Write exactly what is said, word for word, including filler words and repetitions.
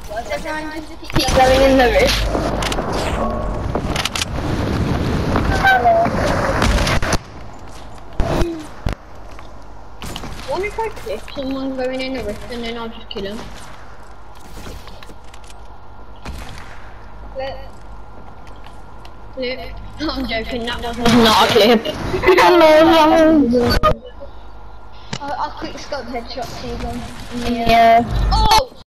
What's everyone just keep going in the roof? What if I clip someone going in the rift and then I'll just kill him? Clip. Clip. I'm joking, that was not a clip. Hello. I'll, I'll quick scope headshot to you then. Yeah. Oh!